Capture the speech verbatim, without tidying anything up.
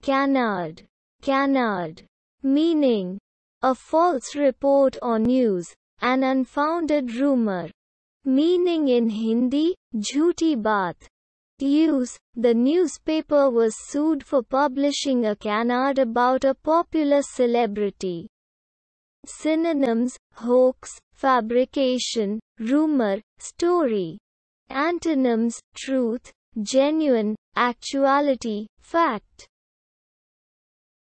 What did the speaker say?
Canard. Canard. Meaning. A false report or news, an unfounded rumor. Meaning in Hindi, jhoothi baat. Use. The newspaper was sued for publishing a canard about a popular celebrity. Synonyms: hoax, fabrication, rumor, story. Antonyms: truth, genuine, actuality, fact.